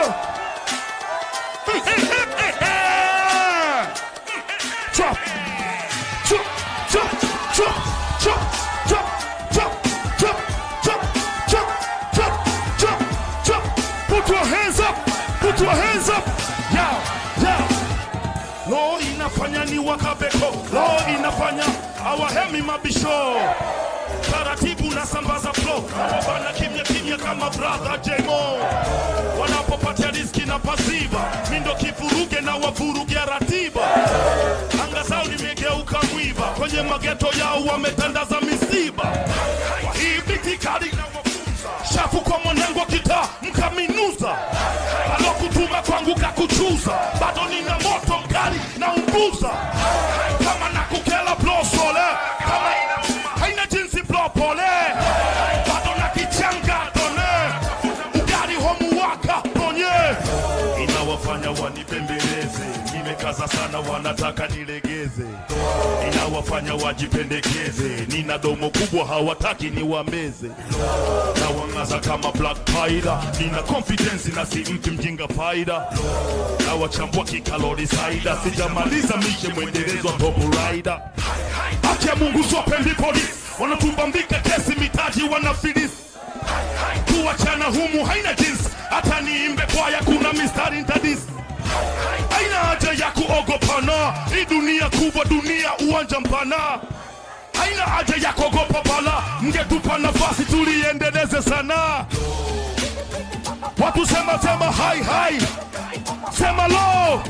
Chop, chop, chop, chop, chop, chop, chop, chop, chop, chop, chop, chop, chop. Put your hands up, put your hands up. Yeah, yeah. Lo inafanya ni wakabeko, lo inafanya awahemi mabisho. Taratibu na sambaza flow, wabana kimya kimya kama brother Jemo. Wanapopatia riziki na pasiba, mindo kifuruge na wafuruge ratiba. Anga zao nimegeuka mwiba, kwenye mageto yao wametandaza misiba. Hii biti kali na wafunza, shafu kwa mwanengo kita mkaminuza. Alokutuma kwangu kakuchuza, bado nina moto mkali na umbuza. Kama nakukela blow sole, kama haina jinsi blow pole. Bado nakichanga done, ugari homu waka donye. Inawafanya wanipembeleze, nimekaza sana wanataka nilegeze. Inawafanya wajipendekeze, nina domo kubwa hawataki niwameze. Na wangaza kama Black Panther, nina confidence na si mtu mjinga faida. Na wachambua kikalori saida, sijamaliza mishe mwendelezo top rider. Akia Mungu sopendi polisi, wanatumbambika kesi mitaji wanafilisi. Kuachana humu haina jinsi, hata niimbe kwaya kuna mistari ntadisi. Haina haja ya kuogopana, hii dunia kubwa, dunia uwanja mpana. Haina haja ya kuogopa bala, mngetupa nafasi tuliendeleze sana. Watu sema sema hai hai, sema low.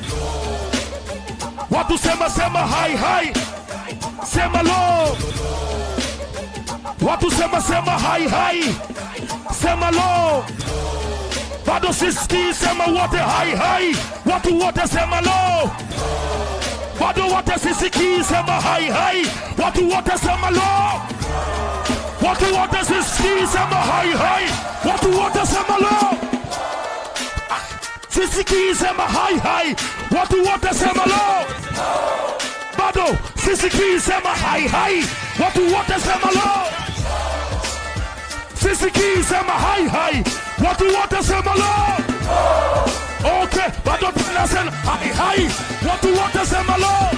Watu sema sema hai hai, sema low. Watu sema sema hai hai, sema low. Bado siski sema wote hai hai, watu wote sema low. Bado wote sisiki sema hai hai, watu wote sema low. Watu wote sisiki sema hai hai, watu wote sema low. Sisiki sema hai hai, watu wote sema low. Bado sisiki sema hai hai, watu wote sema low. Sisiki sema hai hai, watu wote sema low. Okay, bado tunasema hai hai, watu wote sema low.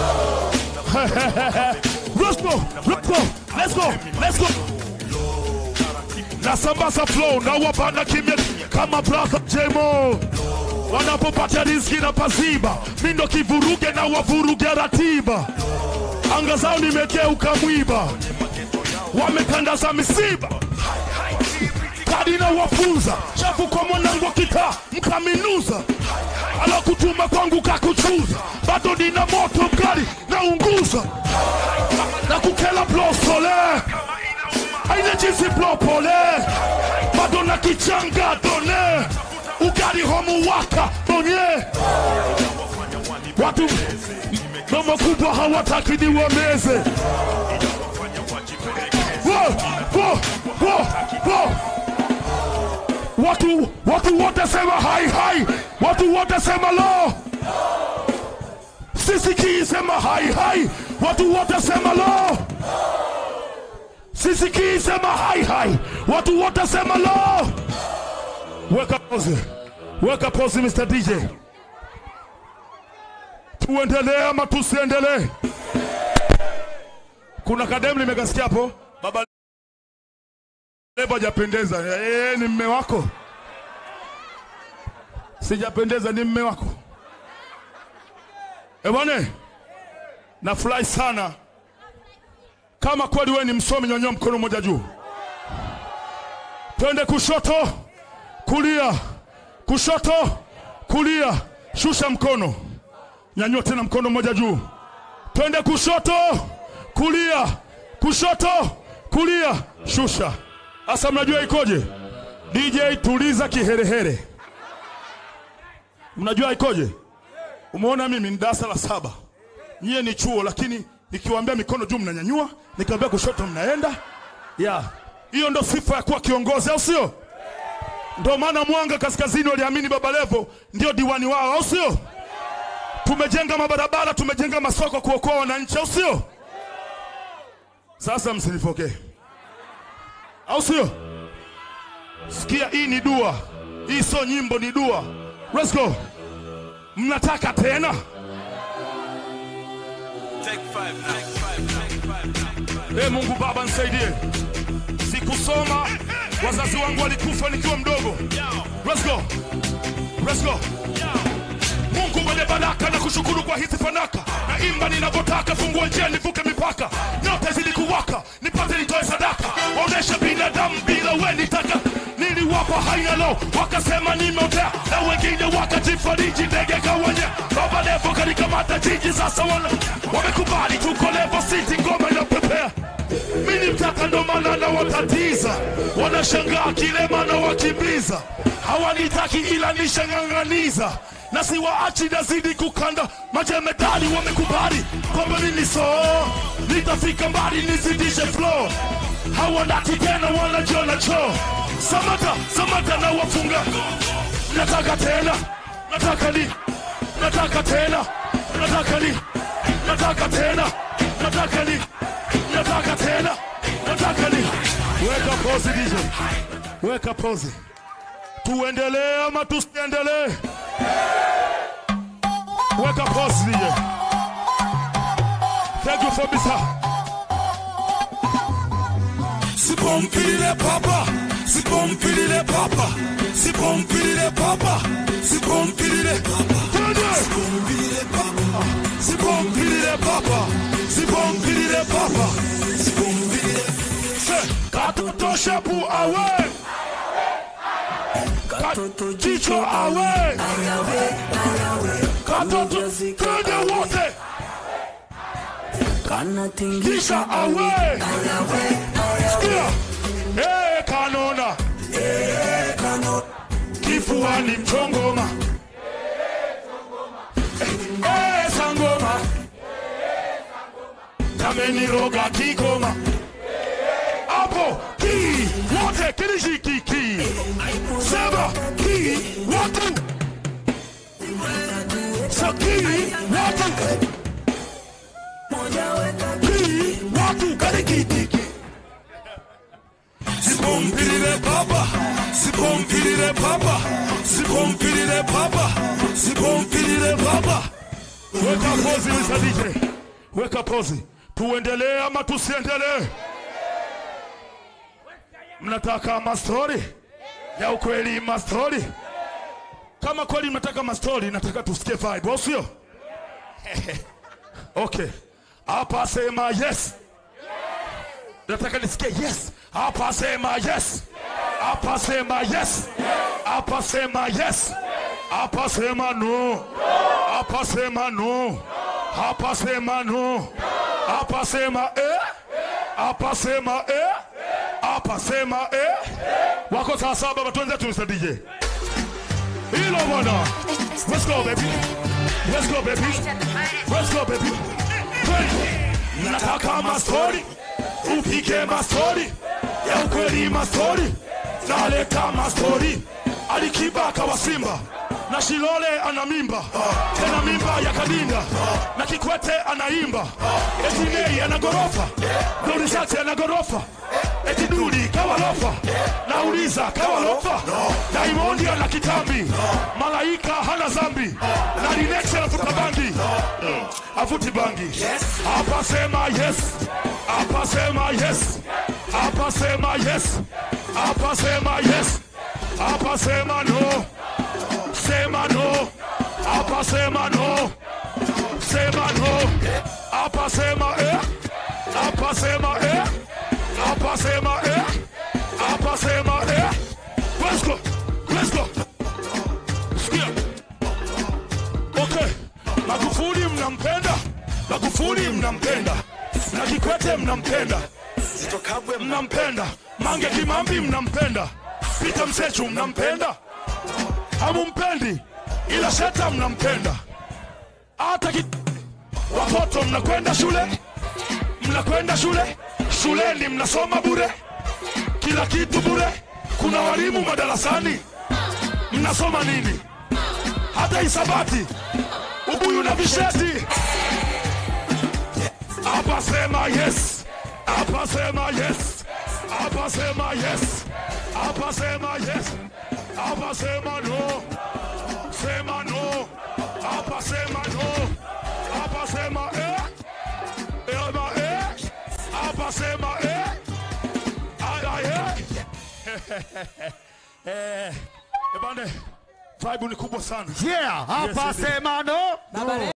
Let's go, let's go, let's go, let's go. Na sambaza flow, na wabana kimya kama brother Jemo. Wanapopatia riziki na pasiba, mindo kivuruge na wavuruge ratiba. Anga zao nimegeuka mwiba, wametandaza misiba. Kadi na wafunza, shafu kwa mwanangu kita mkaminuza. Alokutuma kwangu kakuchuza, bado nina moto mkali na unguza. Na kukela blow sole, haina jinsi blow pole. Bado na kichanga done, ugari homu waka donye. Watu domo kubwa hawataki niwameze. Watu wote sema hai hai, watu wote sema low. Sisiki sema hai hai, watu wote sema low. Sisiki sema hai hai, watu wote sema low. Weka pose Mr. DJ. Tuendelee ama tusiendelee? Kuna kadem nimekasikia hapo, baba lebo hajapendeza. Ni mme wako? Sijapendeza, ni mme wako. Bwana, nafurahi sana. Kama kweli wewe ni msomi, nyanyua mkono mmoja juu. Twende kushoto, kulia, kushoto, kulia. Shusha mkono. Nyanyua tena mkono mmoja juu. Twende kushoto, kulia, kushoto, kulia. Shusha. Asa mnajua ikoje? DJ tuliza kiherehere. Mnajua ikoje? Umeona mimi ni darasa la 7. Nyie ni chuo, lakini nikiwaambia mikono juu mnanyanyua, nikiwaambia kushoto mnaenda. Hiyo ndo sifa ya kuwa kiongozi, au sio? Ndio maana Mwanga Kaskazini waliamini Baba Levo ndio diwani wao, au sio? Tumejenga mabarabara, tumejenga masoko kuokoa wananchi, au sio? Sasa msinifokee, au sio? Sikia, hii ni dua. Iso nyimbo ni dua. Let's go. Mnataka tena? Take 5 now. Mungu Baba nisaidie. Sikusoma, wazazi wangu walikufa nikiwa mdogo. Let's go. Let's go. Mungu mwenye baraka na kushukuru kwa hizi fanaka. Na imba ninapotaka, fungua njia nivuke mipaka. Nyota zidi kuwaka, nipate nitoe sadaka. Waonesha binadamu bila we nitaka. Niliwapa haina low, wakasema nimeotea. Na wengine wakajifariji ndege kawanya. Baba Levo kanikamata jiji sasa wamekubali tuko Levo City ngoma inapepea. Mimi mtaka ndo maana na watatiza. Wanashangaa kile maana wakimbiza. Hawanitaki ila nishang'ang'aniza. Na siwaachi nazidi kukanda. Majemedali wamekubali kwamba mimi nitafika mbali nizidishe flow. Hawanati tena wanajiona choo. Samata na wafunga. Nataka tena. Nataka tena. Nataka tena. Weka pose DJ. Weka pose. Tuendelee ama tusiendelee? Weka pose DJ. Thank you for this. Sipompilile papa. Sipompilile papa. Sipompilile papa. Sipompilile papa. Sipompilile papa. Sipompilile papa. Sipompilile papa. Sipompilile. Katoto shapu awe. Katoto jicho awe. Katoto kende wote. Kisha awe. Sikia. Kanona. Kifuani mchongoma. Sangoma. Kameniroga kigoma. Apo ki wote kilishiki ki. Sema ki watu. Saki watu. Ki watu karikitiki. Sipompilile papa. Sipompilile papa. Sipompilile papa. Sipompilile papa. Weka pose Mr. DJ. Weka pose. Tuendelee ama tusiendelee? Mnataka mastori? Ya ukweli mastori? Kama kweli mnataka mastori, nataka tusikie vibe, sio? Okay. Hapa sema yes. Nataka nisikie yes. Hapa sema yes. Hapa sema yes. Hapa sema yes. Hapa sema no. Hapa sema no. Hapa sema no. Hapa sema Hapa sema Hapa sema Wako saa saba batuenze tu Mr. DJ. Hilo bwana. Let's go baby. Let's go baby. Let's go baby. Nataka mastori. Upike mastori. Ya ukweli mastori. Naleta mastori. Alikibaka wa Simba. Na Shilole ana mimba. Tena mimba ya Kadinda. Na Kikwete anaimba. Eti Nei ana gorofa. Dorisati ana gorofa. Eti Dudi kawalofa. Nauliza kawalofa. Diamond ana kitambi. Malaika hana zambi. Na Linex anafuta bangi. Afuti bangi. Hapa sema yes. Hapa sema yes. Hapa sema yes. Hapa sema yes. Hapa sema no. Sema no. Hapa sema no. Sema no. Hapa sema Hapa sema Hapa sema Hapa sema Let's go. Let's go. Sikia. Okay. Magufuli mnampenda. Magufuli mnampenda. Na Kikwete mnampenda. Zitokabwe mnampenda. Mange Kimambi mnampenda. Peter Msechu mnampenda. Hamumpendi ila Sheta mnampenda. Hata watoto mnakwenda shule. Mnakwenda shule. Shuleni mnasoma bure. Kila kitu bure. Kuna walimu madarasani. Mnasoma nini? Hata hisabati. Ubuyu na visheti. Hapa sema yes. Hapa sema yes. Hapa sema yes. Hapa sema yes. Hapa sema no. Sema no. Hapa sema no. Hapa sema Hapa sema Ebane, vibe ni kubwa sana. Yeah, hapa sema no.